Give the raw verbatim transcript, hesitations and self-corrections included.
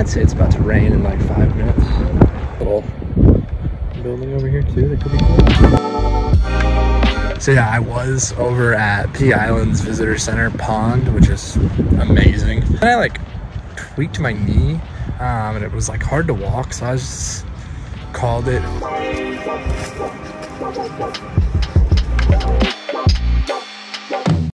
say it's about to rain in like five minutes. Little building over here too, that could be cool. So yeah, I was over at Pea Island's visitor center pond, which is amazing. And I like tweaked my knee, um, and it was like hard to walk, so I just called it.